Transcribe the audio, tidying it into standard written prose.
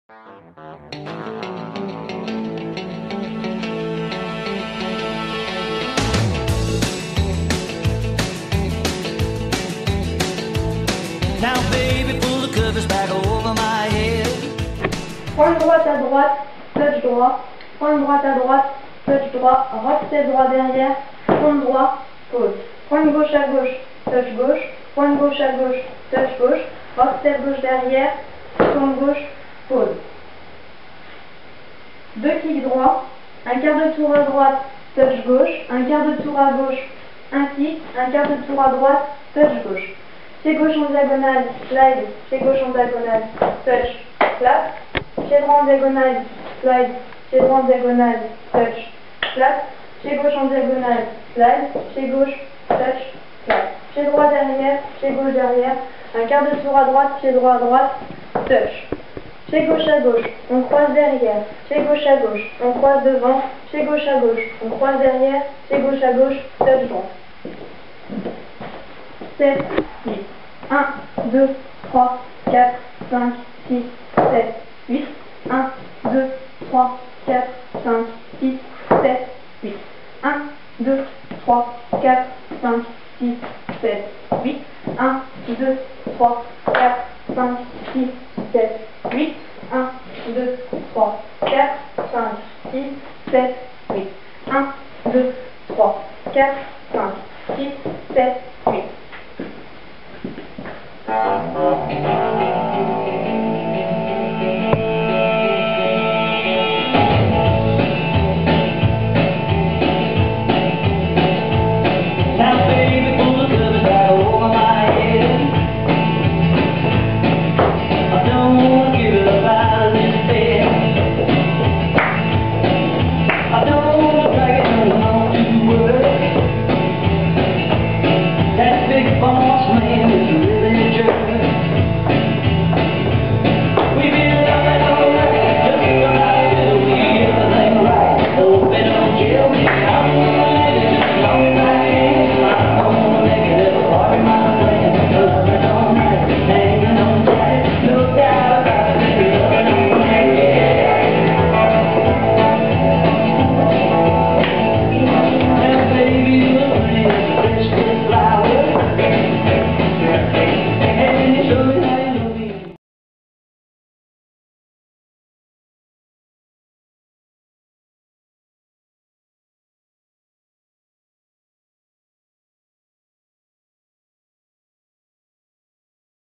Now baby, pull the covers back over my head. Pointe droite à droite, touch droit. Pointe droite à droite, touch droit. Rock step droit derrière, pointe droit, pause. Pointe gauche à gauche, touch gauche. Pointe gauche à gauche, touch gauche. Rock step gauche derrière, pointe gauche, pause. Deux kicks droits, un quart de tour à droite, touch gauche. Un quart de tour à gauche, un kick. Un quart de tour à droite, touch gauche. Pied gauche en diagonale, slide, pied gauche en diagonale, touch, clap, pied droit en diagonale, slide, pied droit en diagonale, touch, clap, pied gauche en diagonale, slide, pied gauche, touch, clap, pied droit derrière, pied gauche derrière, un quart de tour à droite, pied droit à droite, touch, pied gauche à gauche, on croise derrière, pied gauche à gauche, on croise devant, pied gauche à gauche, on croise derrière, pied gauche à gauche, touch droit. 7, 8. 1, 2, 3, 4, 5, 6, 7, 8. 1, 2, 3, 4, 5, 6, 7, 8. 1, 2, 3, 4, 5, 6, 7, 8. 1, 2, 3, 4, 5, 6, 7, 8. 1, 2, 3, 4, 5, 6, 7,